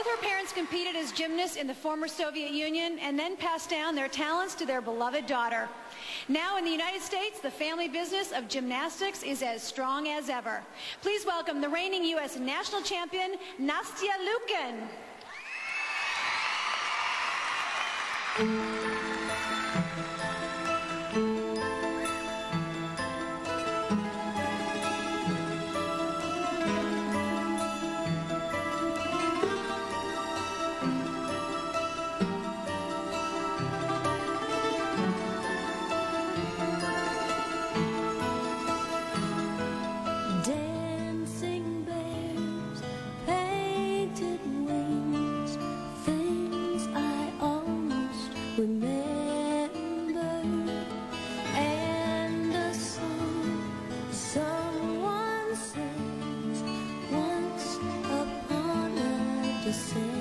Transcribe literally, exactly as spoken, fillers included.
her parents competed as gymnasts in the former Soviet Union and then passed down their talents to their beloved daughter. Now in the United States, the family business of gymnastics is as strong as ever. Please welcome the reigning U S national champion, Nastya Liukin. Dancing bears, painted wings, things I almost remember, and a song someone sings once upon a December.